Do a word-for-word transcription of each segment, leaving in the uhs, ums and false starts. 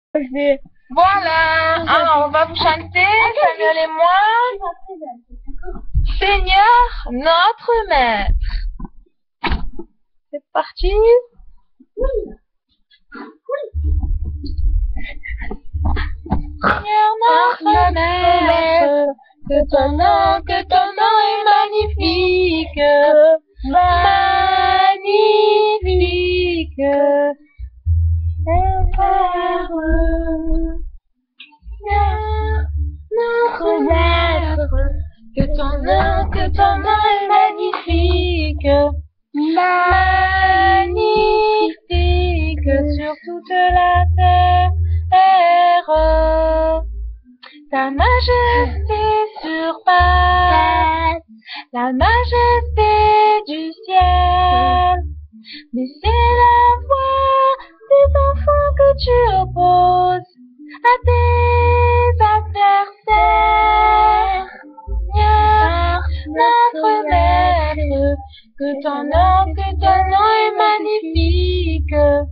Je vais... Voilà. Alors, on va vous chanter, Samuel et moi. Seigneur, notre Maître. C'est parti. Seigneur, notre Maître, que ton nom, que ton nom est magnifique, magnifique. Seigneur, notre Maître, que ton nom, que ton nom est magnifique, magnifique sur toute la terre. Ta majesté surpasse la majesté du ciel. Mais c'est la voix des enfants que tu opposes à tes adversaires. Seigneur, notre Maître, que ton nom, que ton nom est magnifique,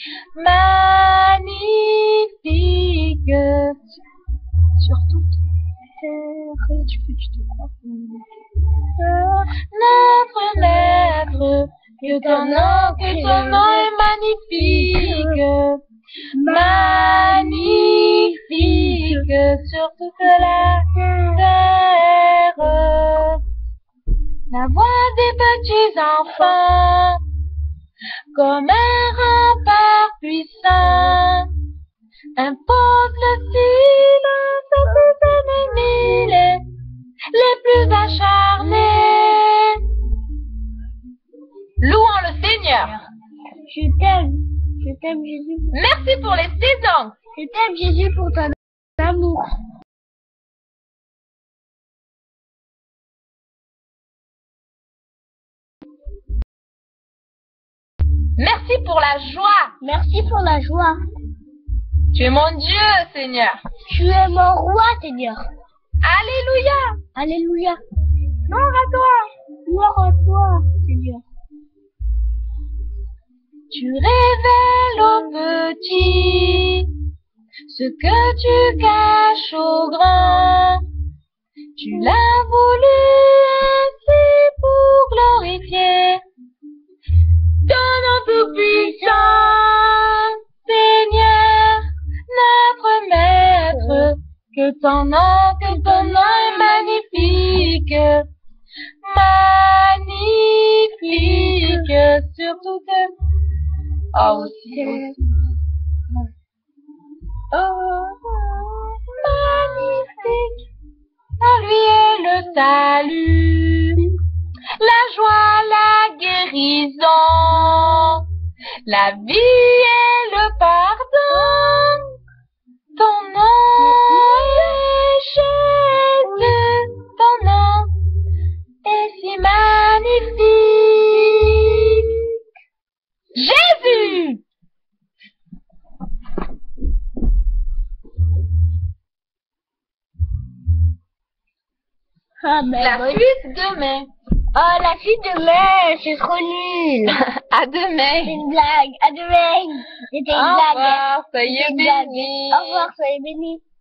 magnifique sur toute terre. Tu peux, tu te crois. Notre Maître, que ton nom, que ton nom est magnifique, magnifique sur toute la terre. La voix des petits enfants, comme un rempart puissant, impose le silence à tes ennemis les, les plus acharnés. Louons le Seigneur. Je t'aime. Je t'aime, Jésus. Merci pour les saisons. Je t'aime, Jésus, pour ton amour. Merci pour la joie. Merci pour la joie. Tu es mon Dieu, Seigneur. Tu es mon roi, Seigneur. Alléluia. Alléluia. Gloire à toi. Gloire à toi, Seigneur. Tu révèles aux petits ce que tu caches aux grands. Tu l'as voulu ainsi pour glorifier ton nom tout-puissant. Seigneur, notre Maître, que ton nom, que ton nom est magnifique, magnifique sur toute. Oh, aussi, aussi. Oh, magnifique. En lui est le salut, la joie, la guérison, la vie et le pardon. Ton nom est Jésus, ton nom est si magnifique. Jésus! Ah, ben, La bon. suite demain. Oh, la suite demain, c'est trop nul. À C'est demain. une blague. À demain. C'était une Au blague. revoir, soyez C'était une blague. bénis. Au revoir, soyez bénis.